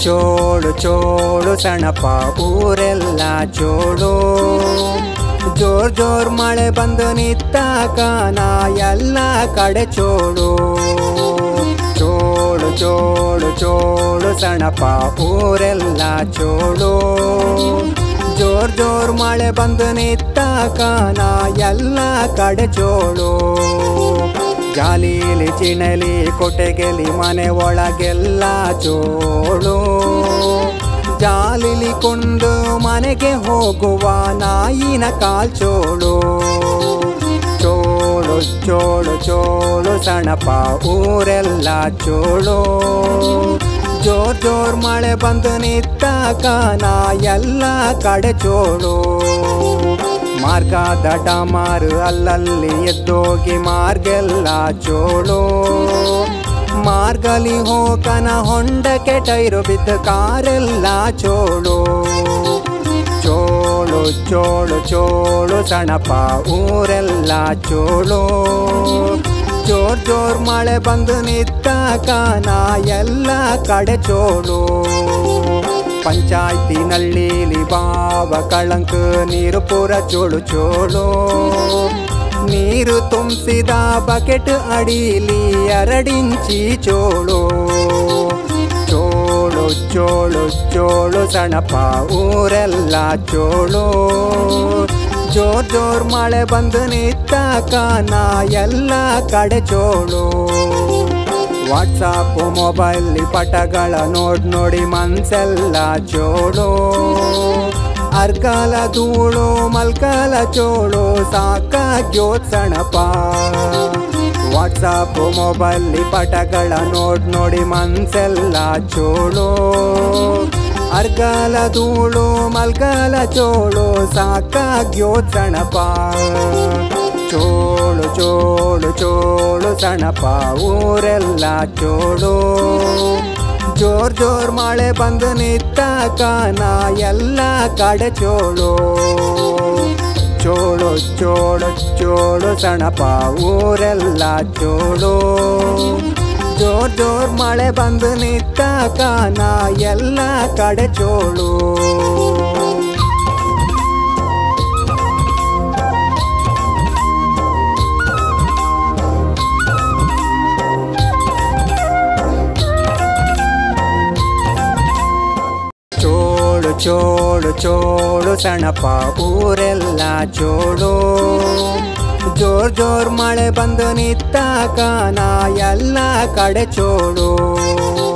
ಚೋಳು ಚೋಳು ಸಣಪ ಊರೆಲ್ಲ ಚೋಳು ಜೋರ್ ಜೋರ್ ಮಳೆ ಬಂದು ನಿತ್ತಾಕ ನಾ ಎಲ್ಲ ಕಡೆ ಚೋಳು ಚೋಳು ಚೋಳು ಚೋಳು ಸಣಪ ಊರೆಲ್ಲ ಚೋಳು ಜೋರ್ ಜೋರ್ ಮಳೆ ಬಂದು ನಿತ್ತಾಕ ನಾ ಎಲ್ಲ ಕಡೆ ಚೋಳು ಜಾಲಿಲಿ ಚಿಣಲಿ ಕೊಟೆಗೆಲಿ ಮನೆ ಒಳಗೆಲ್ಲ ಚೋಳು ಜಾಲಿಲಿ ಕೊಂಡು ಮನೆಗೆ ಹೋಗುವ ನಾಯಿನ ಕಾಲ್ಚೋಳು ಚೋಳು ಚೋಳು ಚೋಳು ಸಣಪ ಊರೆಲ್ಲ ಚೋಳು ಜೋರ್ ಜೋರ್ ಮಳೆ ಬಂದು ನಿತ್ತಾಕ ನಾ ಎಲ್ಲ ಕಡೆ ಚೋಳು ಮಾರ್ಗದ ಡಮಾರು ಅಲ್ಲಲ್ಲಿ ಎದ್ದೋಗಿ ಮಾರ್ಗೆಲ್ಲ ಚೋಳು ಮಾರ್ಗಲಿ ಹೋಕನ ಹೊಂಡಕ್ಕೆ ಟೈರು ಬಿದ್ದ ಕಾರೆಲ್ಲ ಚೋಳು ಚೋಳು ಚೋಳು ಚೋಳು ಸಣಪ ಊರೆಲ್ಲ ಚೋಳು ಜೋರ್ ಜೋರ್ ಮಳೆ ಬಂದು ನಿತ್ತಾಕ ನಾ ಎಲ್ಲ ಕಡೆ ಚೋಳು ಪಂಚಾಯ್ತಿ ನಳ್ಳಿಲಿ ಬಾವ ಕಳಂಕ ನೀರು ಪೂರ ಚೋಳು ಚೋಳು ನೀರು ತುಂಬಿಸಿದ ಬಕೆಟ್ ಅಡಿಲಿ 2 ಇಂಚಿ ಚೋಳು ಚೋಳು ಚೋಳು ಚೋಳು ಸಣಪ ಊರೆಲ್ಲ ಚೋಳು ಜೋರ್ ಜೋರ್ ಮಳೆ ಬಂದು ನಿತ್ತಾಕ ನಾ ಎಲ್ಲ ಕಡೆ ಚೋಳು ವಾಟ್ಸಾಪ್ ಮೊಬೈಲ್ ಪಟಗಳ ನೋಡಿ ಮನ್ಸೆಲ್ಲ ಚೋಳು ಅರ್ಗಾಲ ಧೂಳು ಮಲ್ಕಾಲ ಚೋಳು ಸಾಕಾಗ್ಯೋತ್ ಸಣಪ ವಾಟ್ಸಾಪ್ ಮೊಬೈಲ್ ಪಟಗಳ ನೋಡಿ ಮನ್ಸೆಲ್ಲ ಚೋಳು ಅರ್ಗಾಲ ಧೂಳು ಮಲ್ಕಾಲ ಚೋಳು ಸಾಕಾಗ್ಯೋತ್ ಸಣಪ ಚೋಳು ಚೋಳು ಚೋಳು ಸಣಪ ಊರೆಲ್ಲ ಚೋಳು ಜೋರ್ ಜೋರ್ ಮಳೆ ಬಂದು ನಿತ್ತಾಕ ನಾ ಎಲ್ಲ ಕಡೆ ಚೋಳು ಚೋಳು ಚೋಳು ಚೋಳು ಸಣಪ ಊರೆಲ್ಲ ಚೋಳು ಜೋರ್ ಜೋರ್ ಮಳೆ ಬಂದು ನಿತ್ತಾಕ ನಾ ಎಲ್ಲ ಕಡೆ ಚೋಳು ಚೋಳು ಚೋಳು ಸಣಪ ಊರೆಲ್ಲ ಚೋಳು ಜೋರ್ ಜೋರ್ ಮಳೆ ಬಂದು ನಿತ್ತಾಕ ನಾ ಎಲ್ಲ ಕಡೆ ಚೋಳು